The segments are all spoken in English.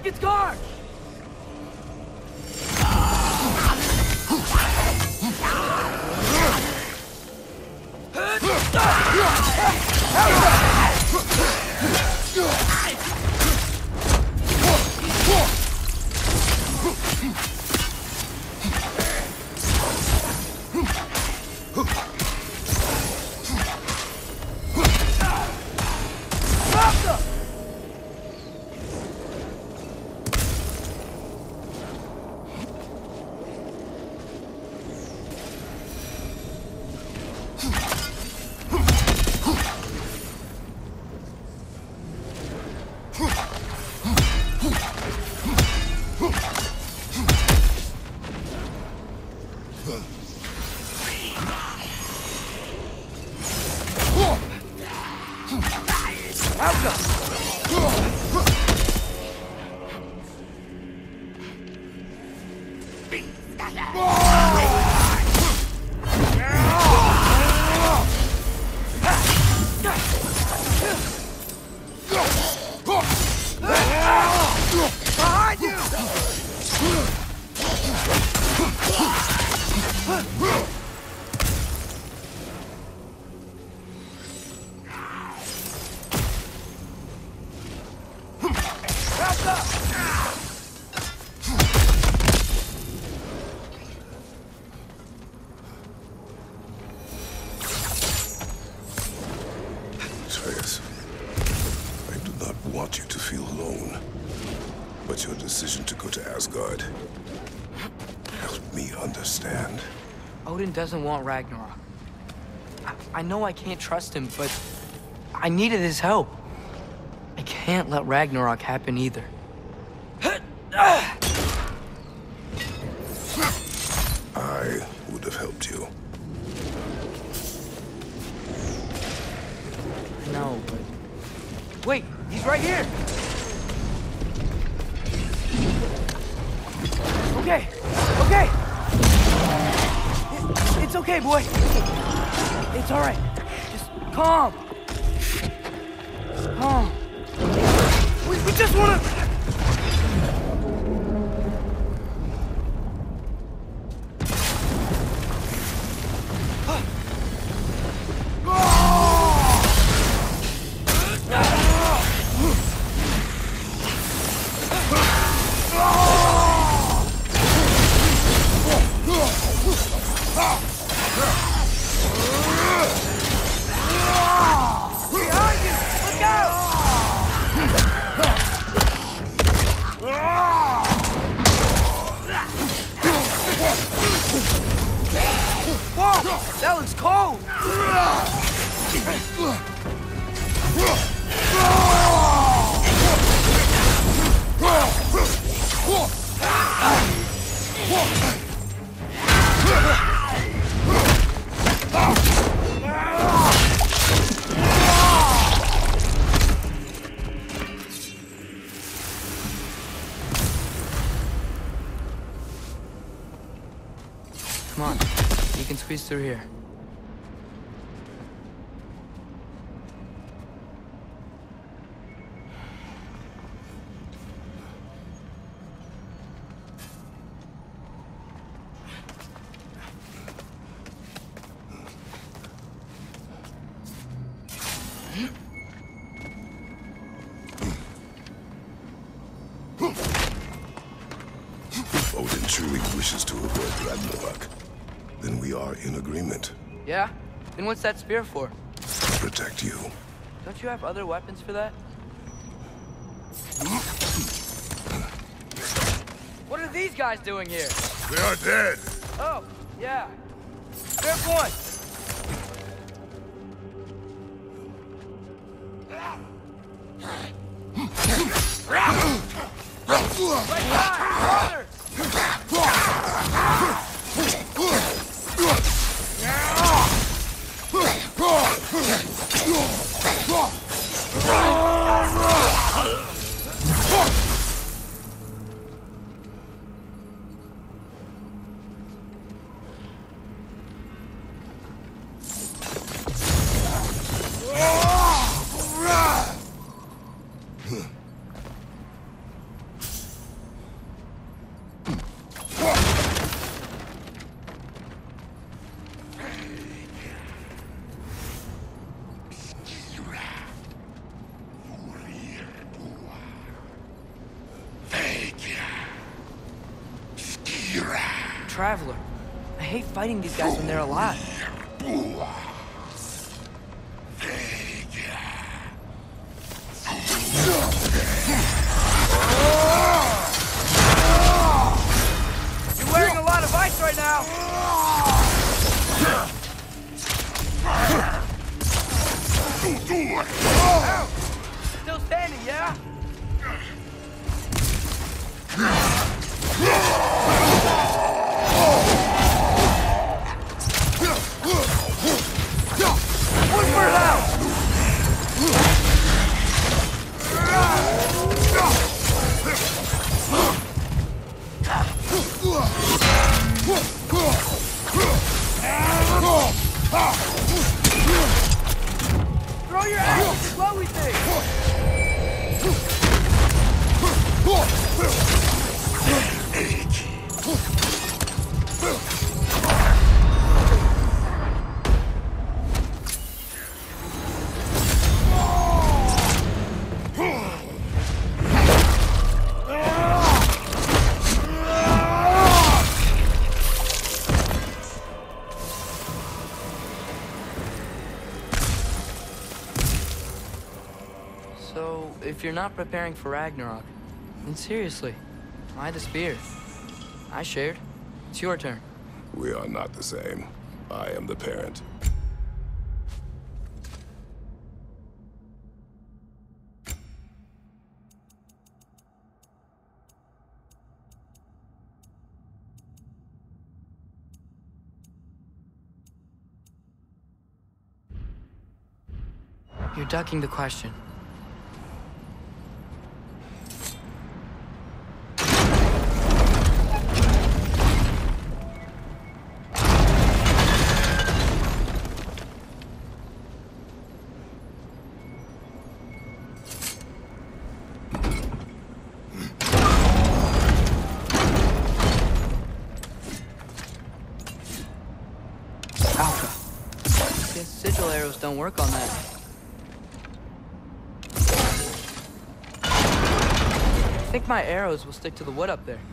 Take its guard! Atreus, I do not want you to feel alone, but your decision to go to Asgard helped me understand. Odin doesn't want Ragnarok. I know I can't trust him, but I needed his help. I can't let Ragnarok happen either. I would have helped you. No, but... Wait, he's right here! Okay, okay! It's okay, boy. It's all right. Just calm. Calm. We just wanna... That looks cold! Come on, you can squeeze through here. If Odin truly wishes to avoid Ragnarok, then we are in agreement. Yeah? Then what's that spear for? To protect you. Don't you have other weapons for that? What are these guys doing here? They are dead! Oh, yeah. Fair point. Right side, Traveler. I hate fighting these guys when they're alive. You're wearing a lot of ice right now! Ow! Still standing, yeah? Whisper it out! Throw your axe as low we think! So, if you're not preparing for Ragnarok, then seriously, why the spear? I shared. It's your turn. We are not the same. I am the parent. You're ducking the question. Alpha. Guess sigil arrows don't work on that. I think my arrows will stick to the wood up there.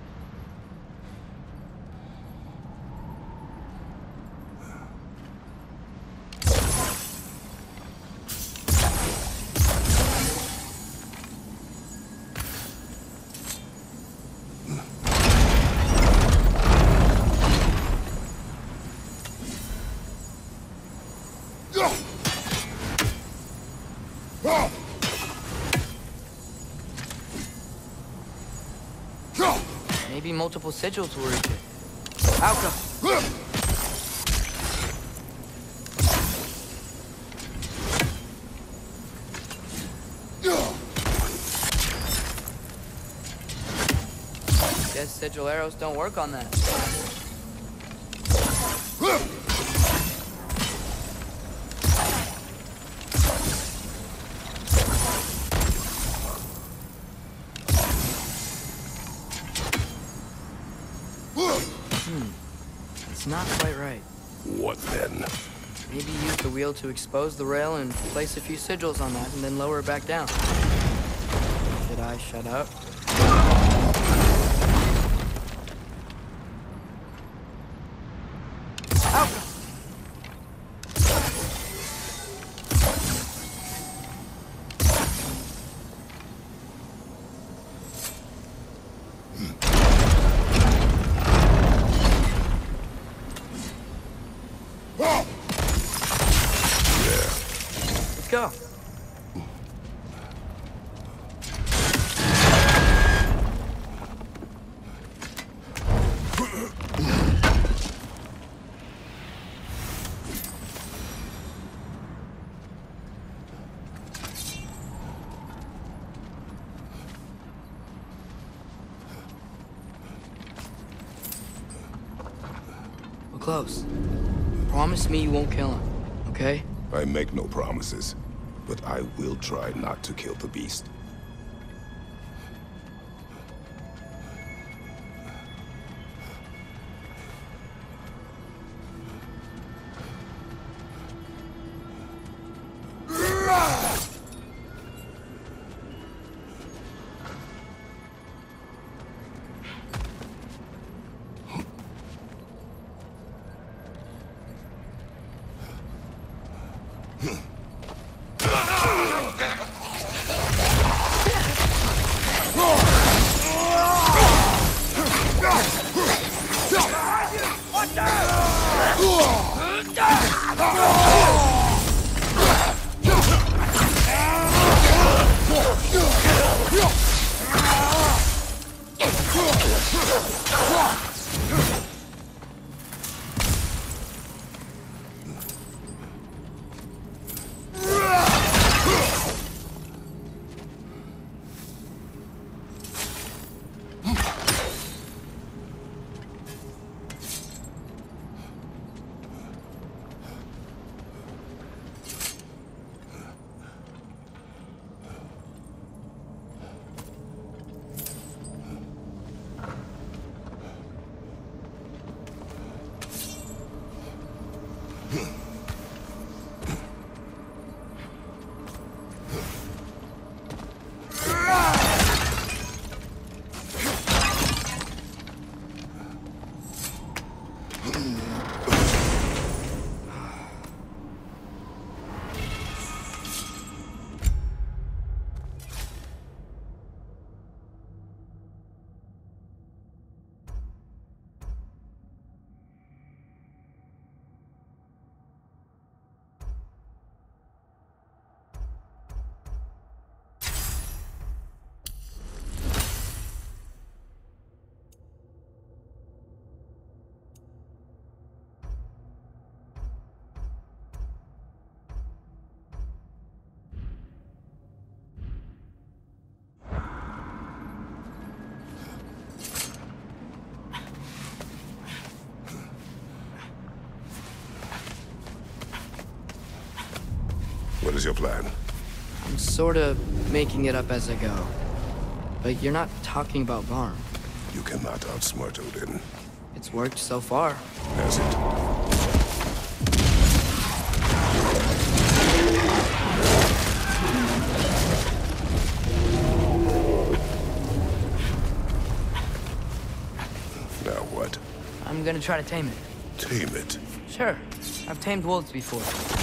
Maybe multiple sigils will reach it. Alka! Guess sigil arrows don't work on that. It's not quite right. What then? Maybe use the wheel to expose the rail and place a few sigils on that and then lower it back down. Should I shut up? Out! Let's go. We're close. Promise me you won't kill him, okay? I make no promises, but I will try not to kill the beast. What is your plan? I'm sort of making it up as I go. But you're not talking about Varn. You cannot outsmart Odin. It's worked so far. Has it? Now what? I'm gonna try to tame it. Tame it. Sure. I've tamed wolves before.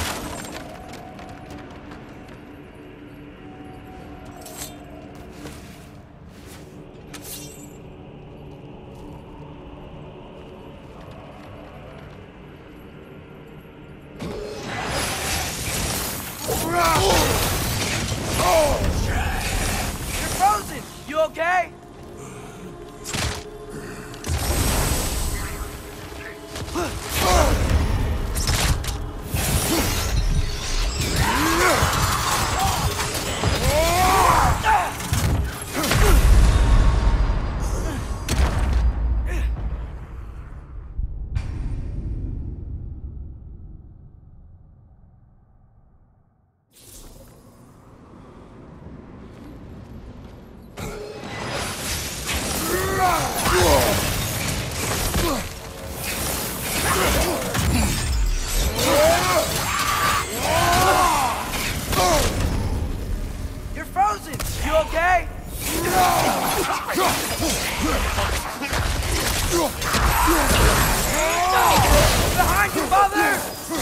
You're frozen! You okay? You're frozen! You okay? Behind you, father!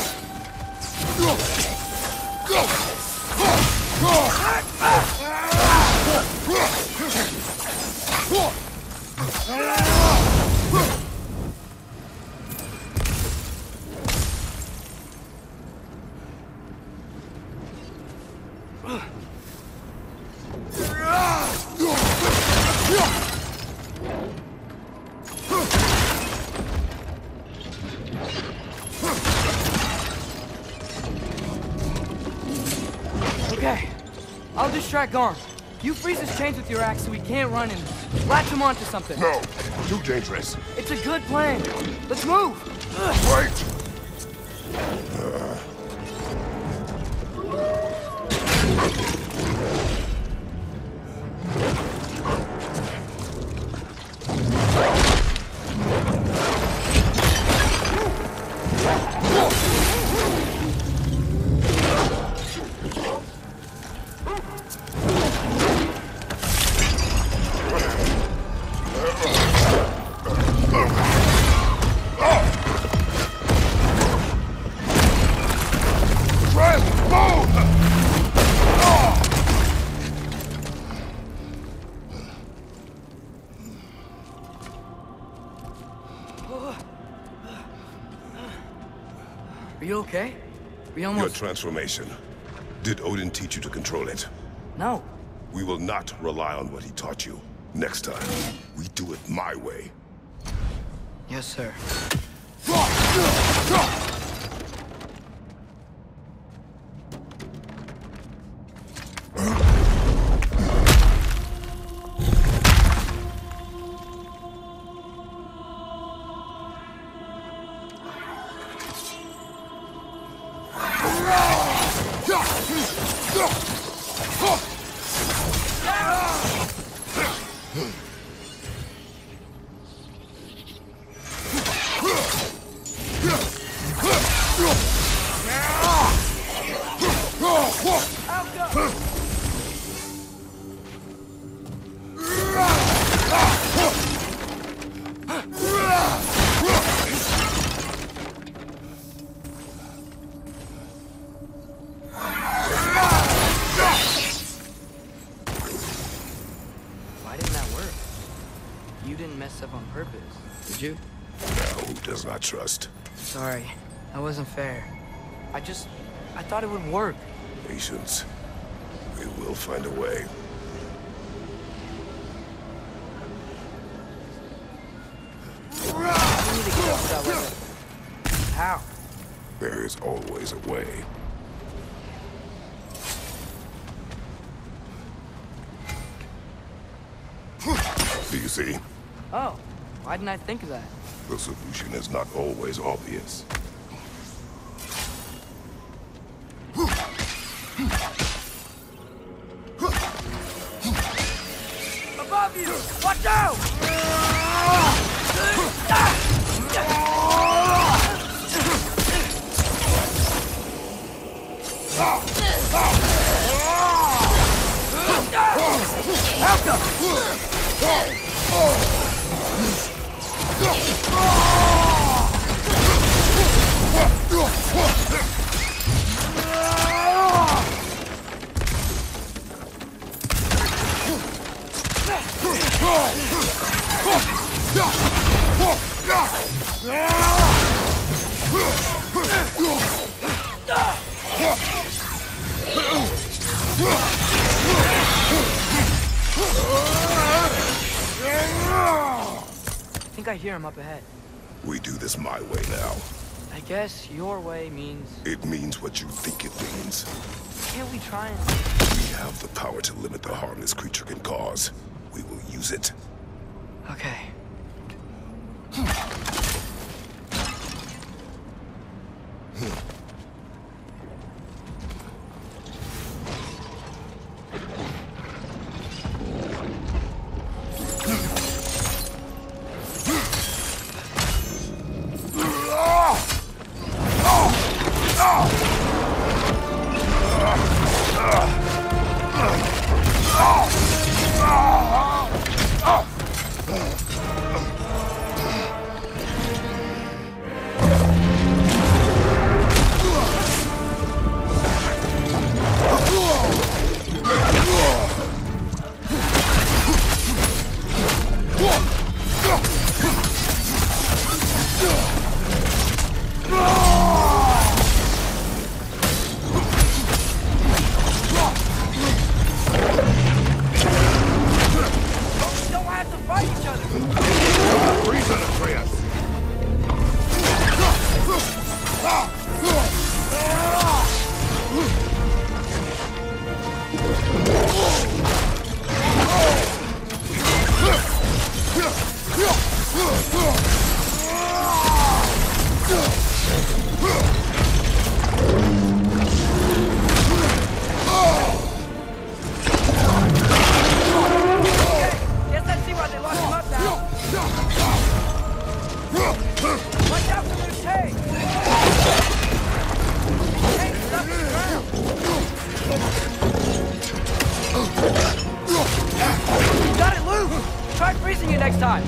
Okay, I'll distract Garm. You freeze his chains with your axe so he can't run and latch him onto something. No! Too dangerous. It's a good plan. Let's move! Wait! Friend! Are you okay? We Your almost... transformation. Did Odin teach you to control it? No. We will not rely on what he taught you. Next time, we do it my way. Yes, sir. Why didn't that work? You didn't mess up on purpose, did you? Now, who does not trust? Sorry, that wasn't fair. I thought it would work. Patience. We will find a way. I need to get up that weapon. How? There is always a way. Do you see? Oh, why didn't I think of that? The solution is not always obvious. Above you! Watch out! I think I hear him up ahead. We do this my way now. I guess your way means... It means what you think it means. Can't we try and... We have the power to limit the harm this creature can cause. We will use it. Okay. Next time.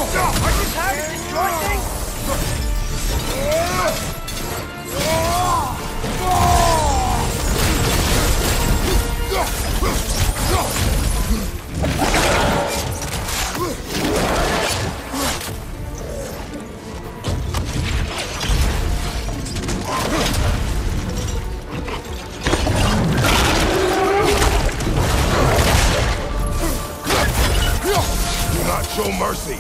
Are you tired of destroying things? Do not show mercy.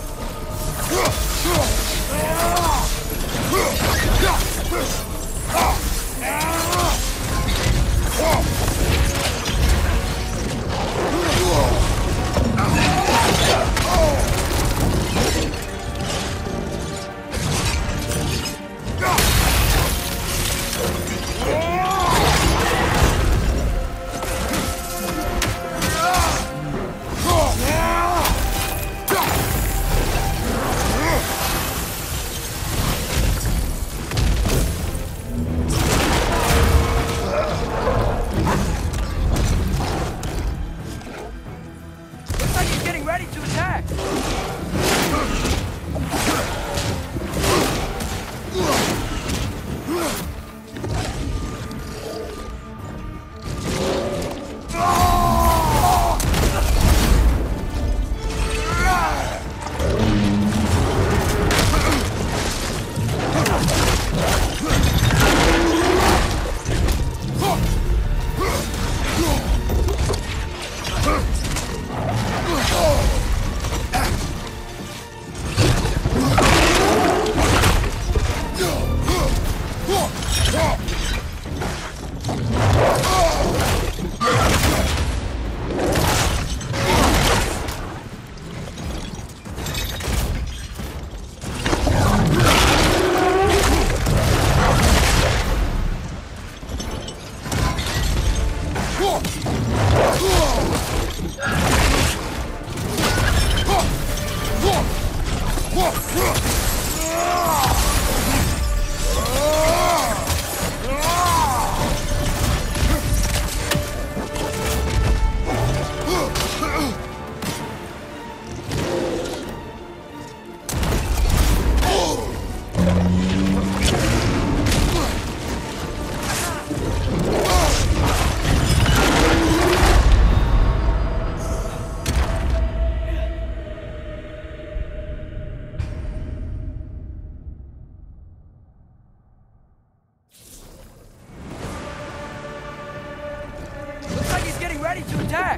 Looks like he's getting ready to attack. Looks like he's getting ready to attack.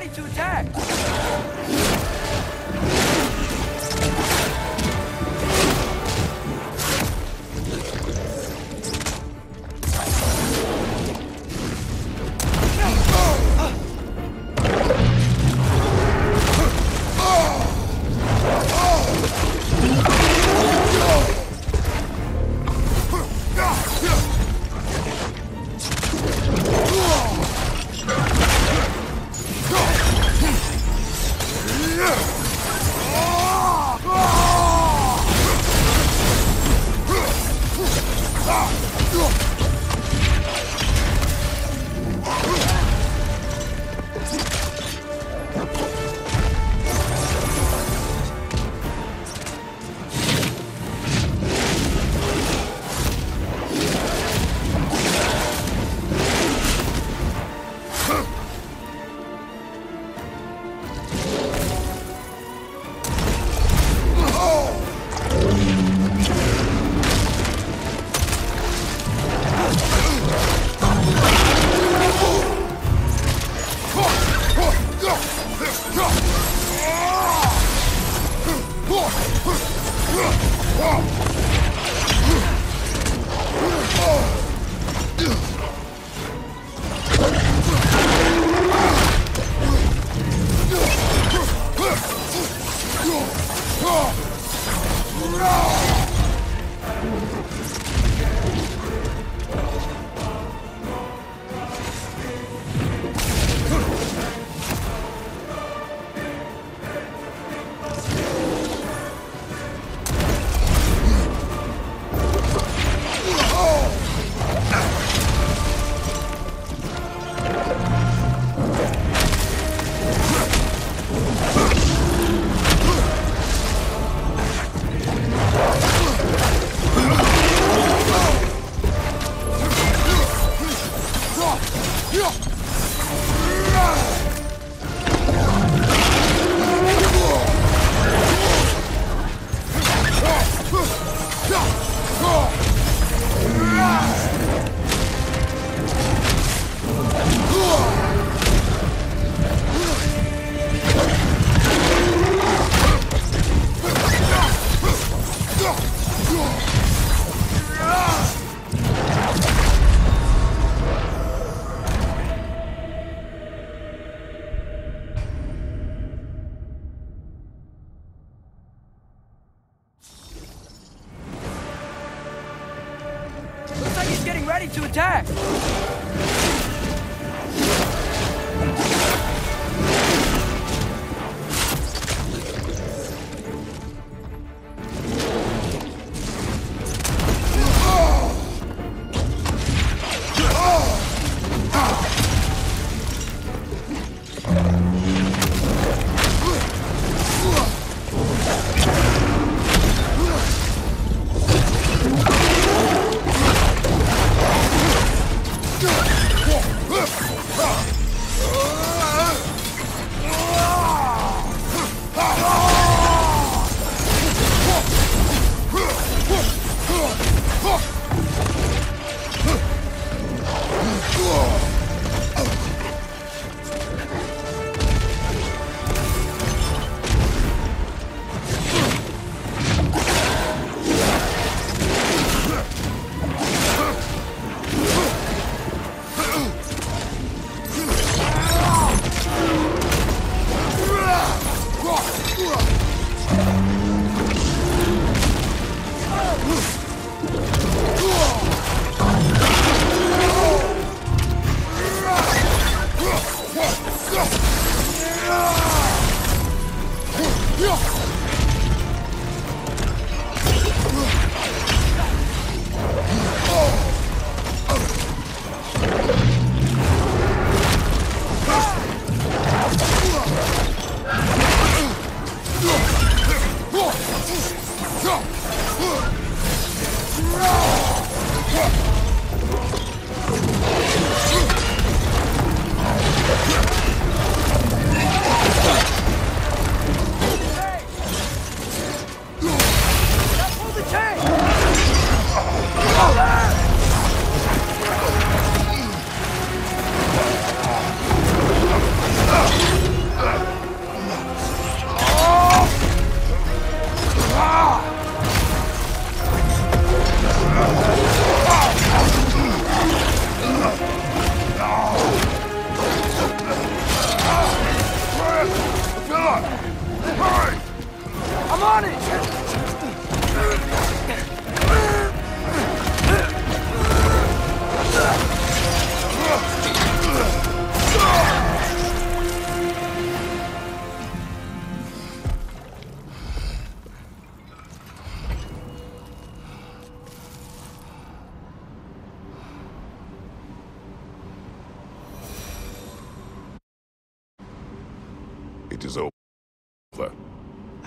ready to attack! Looks like he's getting ready to attack!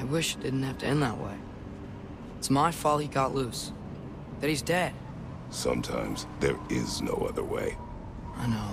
I wish it didn't have to end that way. It's my fault he got loose. That he's dead. Sometimes there is no other way. I know.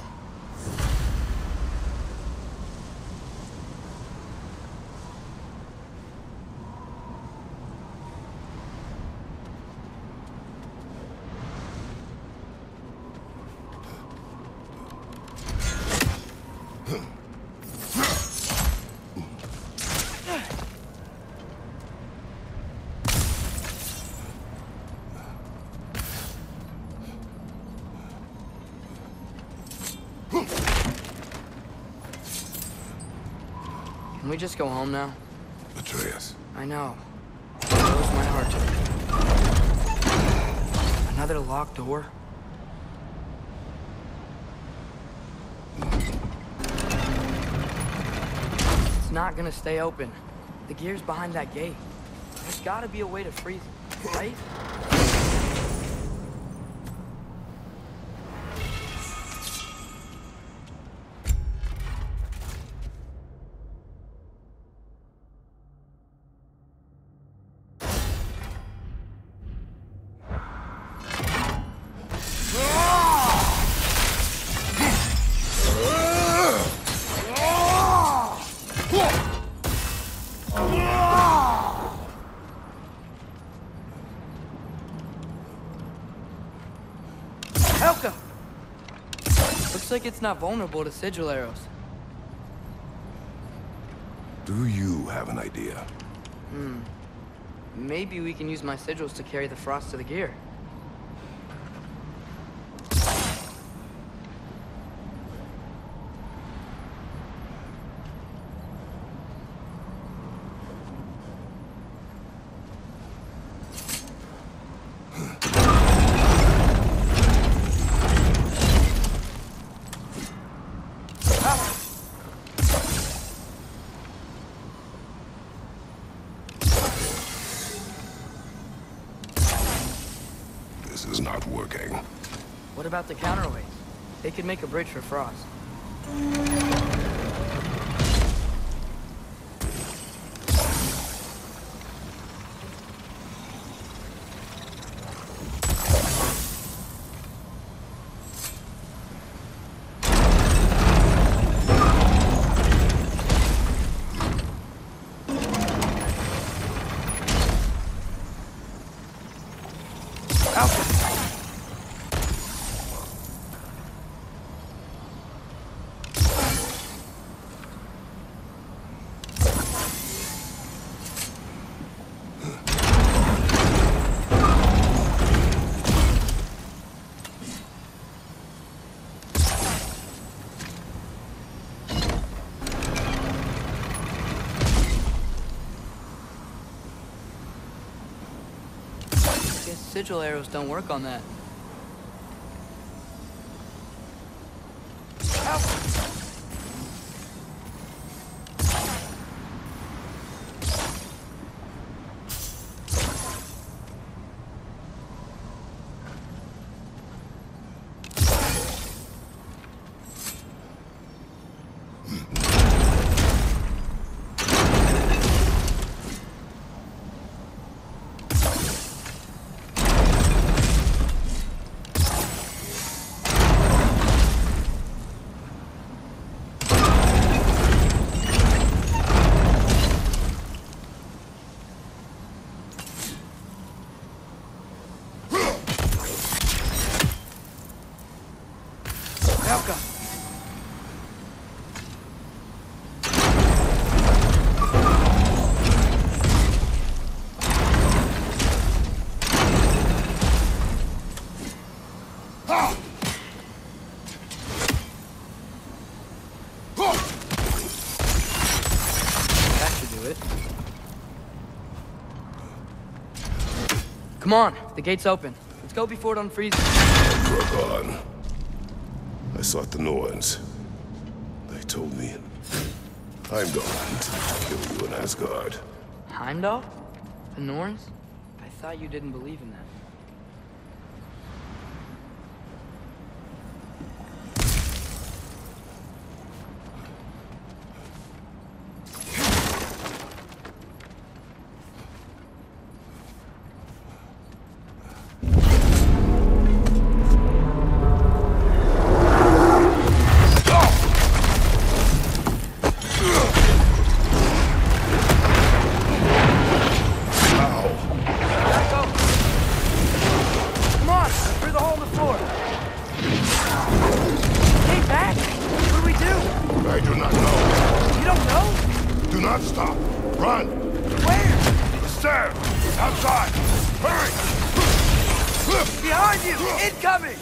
Can we just go home now? Atreus. I know. It blows my heart to... Another locked door? It's not gonna stay open. The gear's behind that gate. There's gotta be a way to freeze it, right? Helka! Looks like it's not vulnerable to sigil arrows. Do you have an idea? Maybe we can use my sigils to carry the frost to the gear. This is not working. What about the counterweights? They could make a bridge for Frost. Guess sigil arrows don't work on that. Helka! That should do it. Come on, the gate's open. Let's go before it unfreezes. Drogon. I sought the Norns. They told me Heimdall to kill you in Asgard. Heimdall? The Norns? I thought you didn't believe in that. Behind you! Incoming!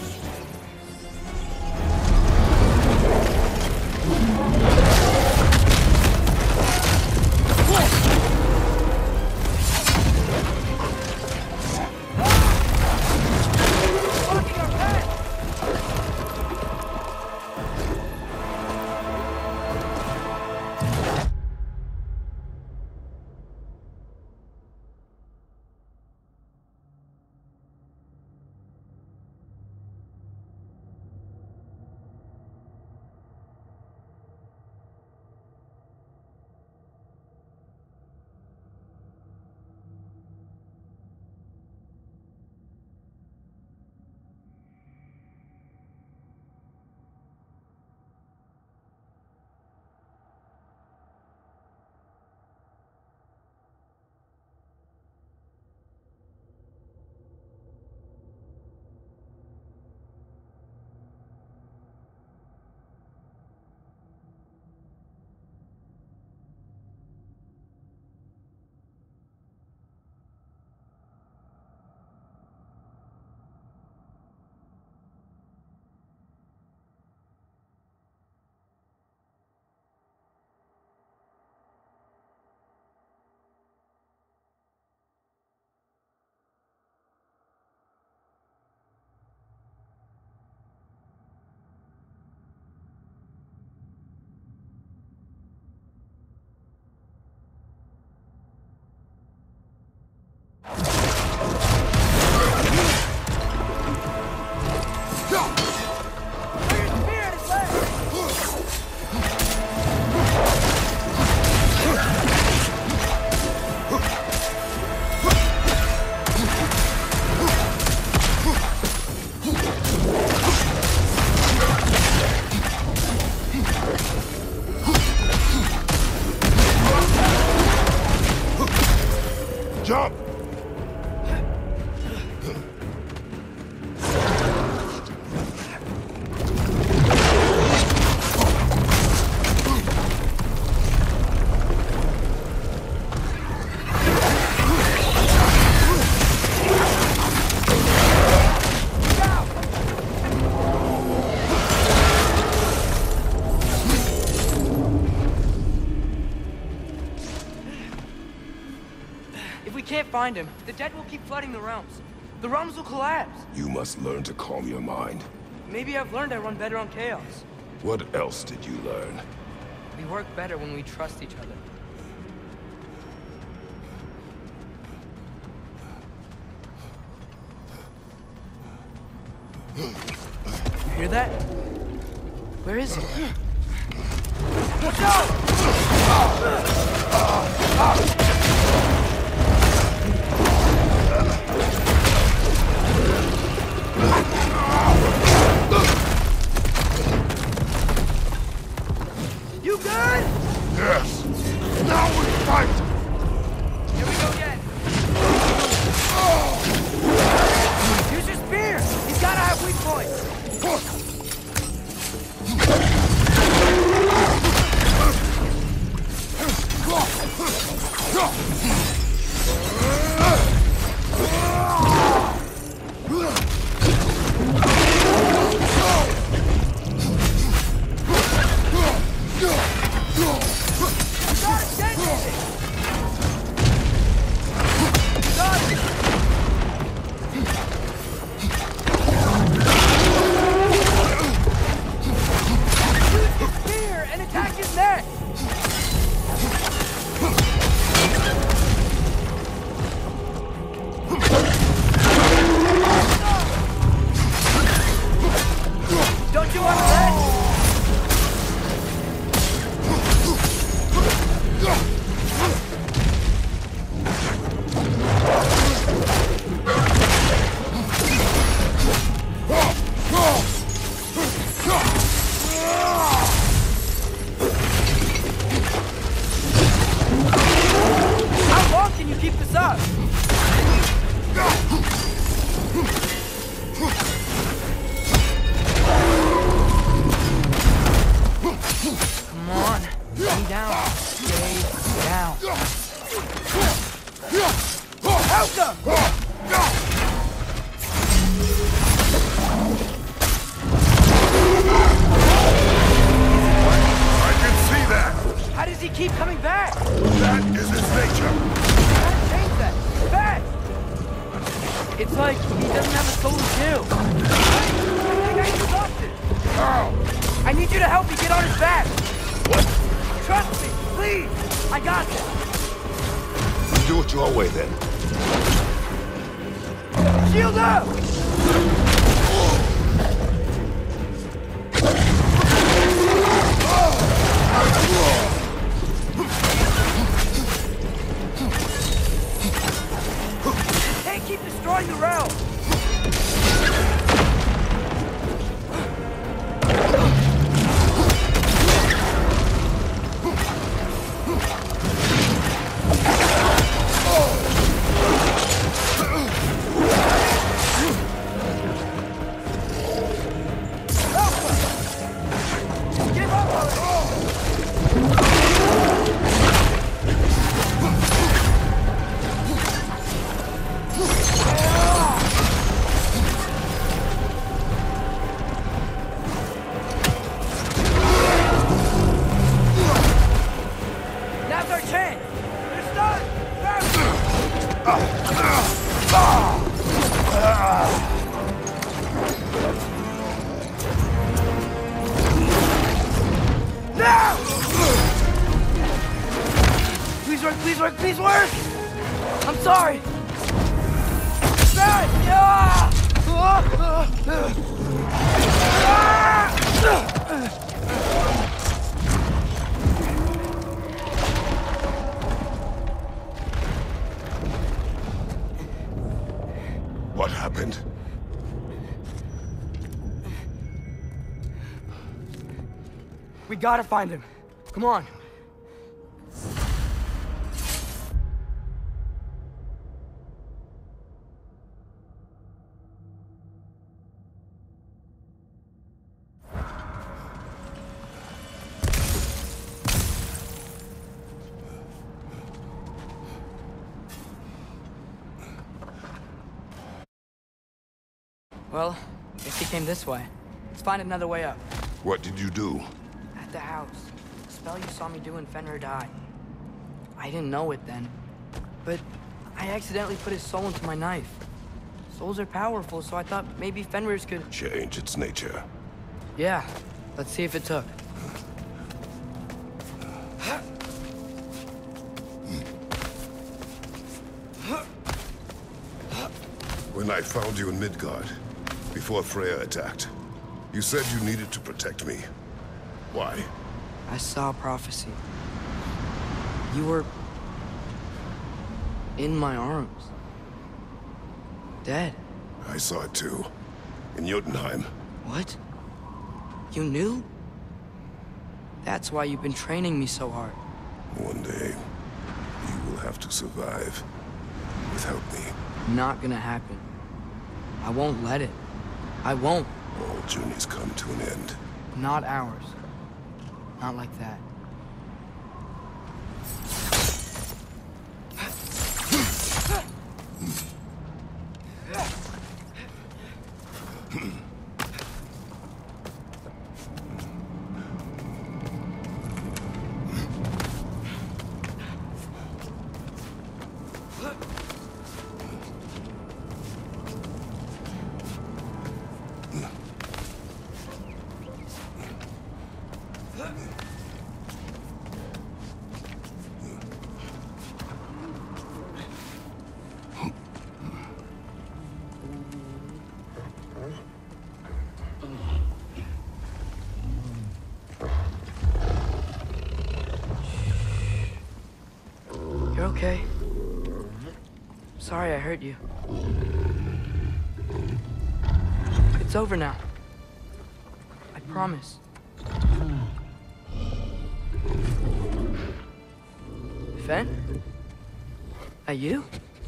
Jump! If we can't find him, the dead will keep flooding the realms. The realms will collapse. You must learn to calm your mind. Maybe I've learned I run better on chaos. What else did you learn? We work better when we trust each other. Hear that? Where is he? Watch out! You good? Yes! Now we fight! Here we go again. Use your spear! He's gotta have weak points! It's like he doesn't have a soul too. I think I exhausted. Oh. I need you to help me get on his back. What? Trust me, please. I got this. Do it your way, then. Shield up! Can't keep destroying the rail! Please work! I'm sorry! What happened? We gotta find him. Come on. Well, guess he came this way. Let's find another way up. What did you do? At the house. The spell you saw me do when Fenrir died. I didn't know it then, but I accidentally put his soul into my knife. Souls are powerful, so I thought maybe Fenrir's could... Change its nature. Yeah, let's see if it took. When I found you in Midgard, before Freya attacked, you said you needed to protect me. Why? I saw a prophecy. You were... in my arms. Dead. I saw it too. In Jotunheim. What? You knew? That's why you've been training me so hard. One day, you will have to survive without me. Not gonna happen. I won't let it. I won't. All journeys come to an end. Not ours. Not like that. You're okay? Sorry I hurt you. It's over now. I promise. Fen? Are you?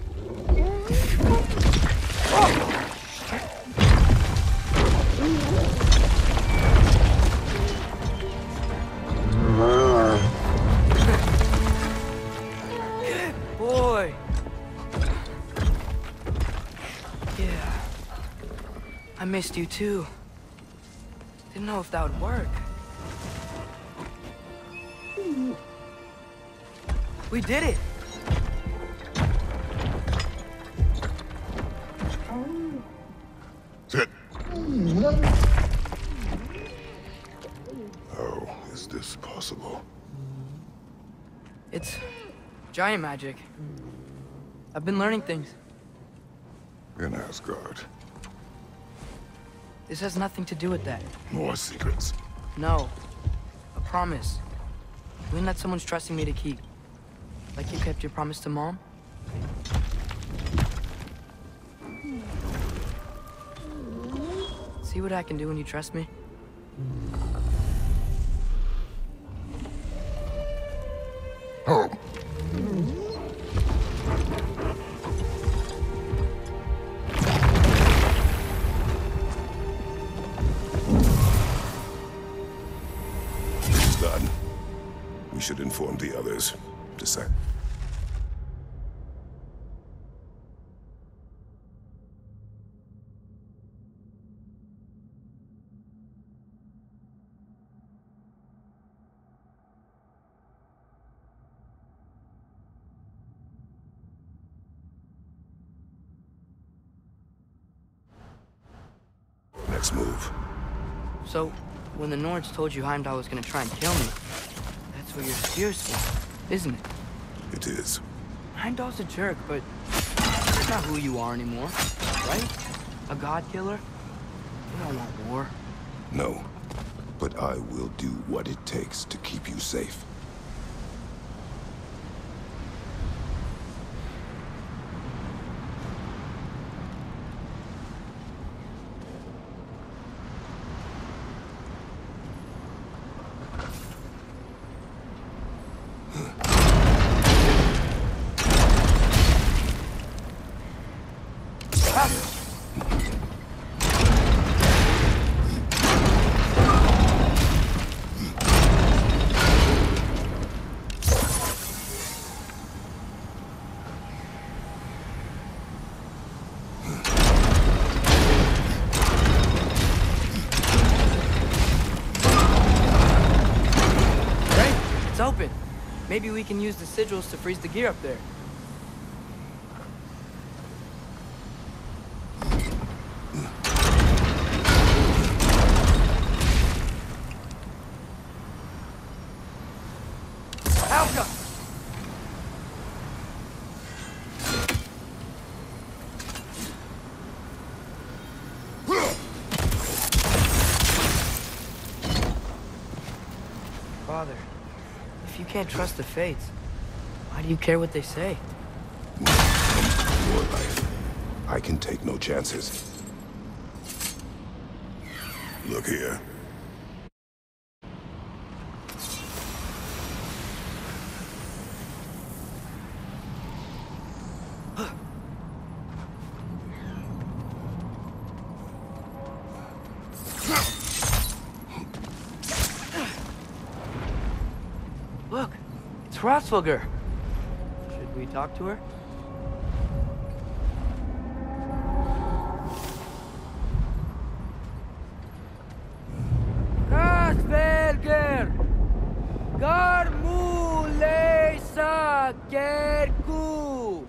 Boy. Yeah. I missed you too. Didn't know if that would work. We did it! Sit. How is this possible? It's giant magic. I've been learning things. In Asgard. This has nothing to do with that. More secrets. No. A promise. One that someone's trusting me to keep. Like you kept your promise to Mom? See what I can do when you trust me? Home. Done. We should inform the others. Decide. Next move. So, when the Nords told you Heimdall was gonna try and kill me, that's what your spear's for, isn't it? It is. Heimdall's a jerk, but that's not who you are anymore, right? A god killer? You don't want war. No. But I will do what it takes to keep you safe. Open. Maybe we can use the sigils to freeze the gear up there. Alka! Father. If you can't trust the fates, why do you care what they say? Your life. I can take no chances. Look here. Look, it's Hrothgar. Should we talk to her? Hrothgar! Garmu leisa kerku!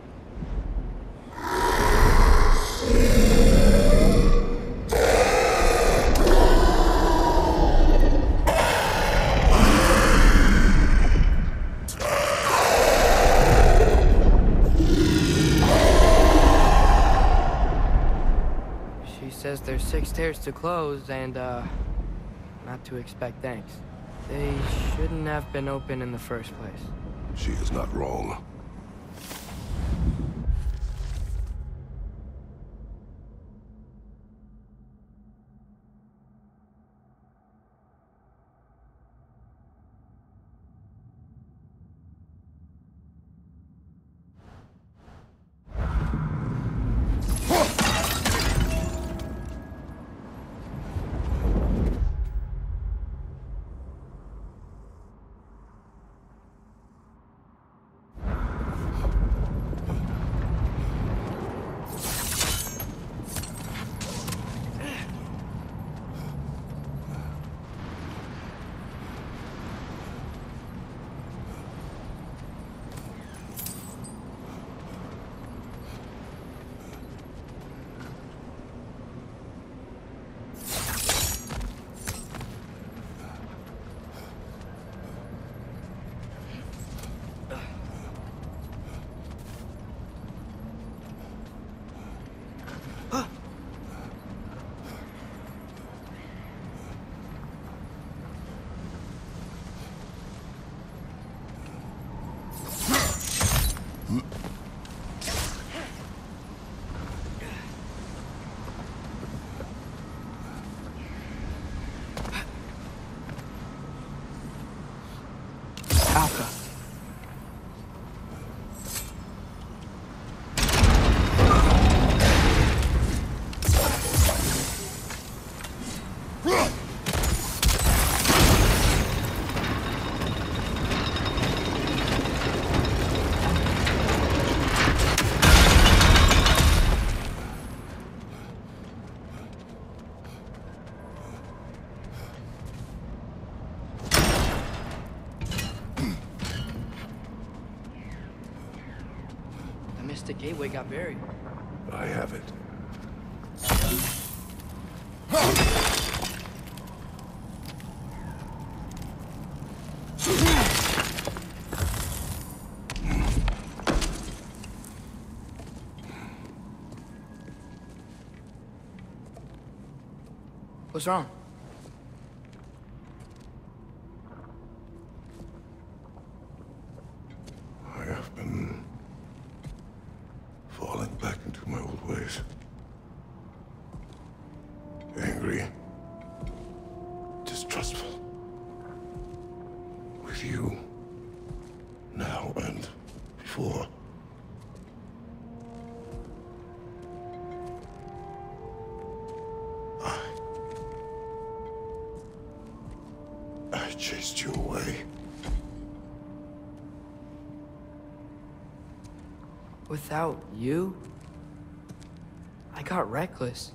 Says there's 6 stairs to close and, not to expect thanks. They shouldn't have been open in the first place. She is not wrong. Gateway got buried. I have it. What's wrong? I have been falling back into my old ways. Angry. Distrustful. With you. Now and before. I chased you away. Without you, I got reckless.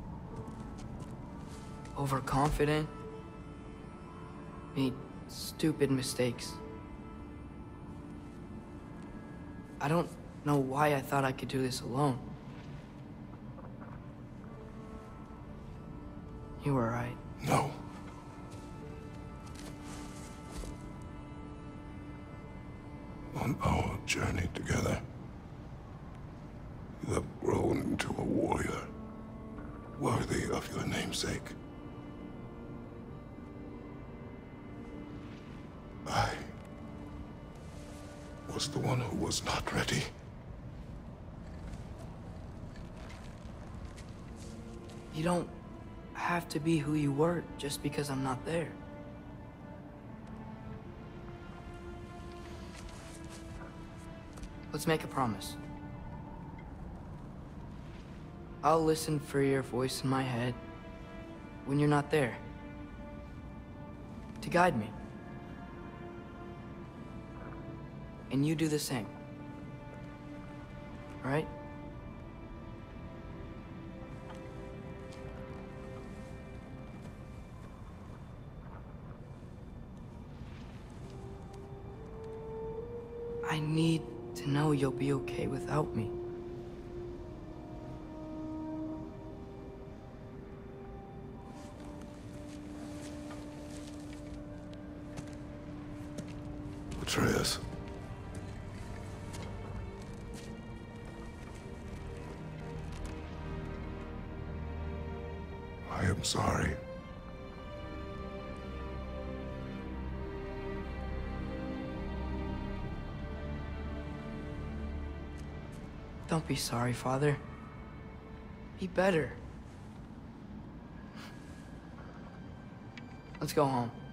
Overconfident. Made stupid mistakes. I don't know why I thought I could do this alone. You were right. No. On our journey together, you have grown into a warrior, worthy of your namesake. I was the one who was not ready. You don't have to be who you were just because I'm not there. Let's make a promise. I'll listen for your voice in my head when you're not there, to guide me. And you do the same. All right? I need to know you'll be okay without me. Atreus. I am sorry. Don't be sorry, Father. Be better. Let's go home.